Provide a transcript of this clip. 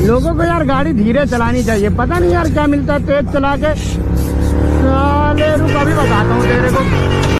लोगों को यार गाड़ी धीरे चलानी चाहिए, पता नहीं यार क्या मिलता है तेज चला के।